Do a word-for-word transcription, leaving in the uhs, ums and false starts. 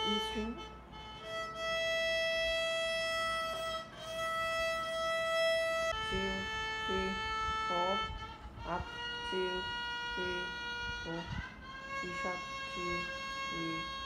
E string. Two, three, four. Up, two, three, four. C sharp, two, three,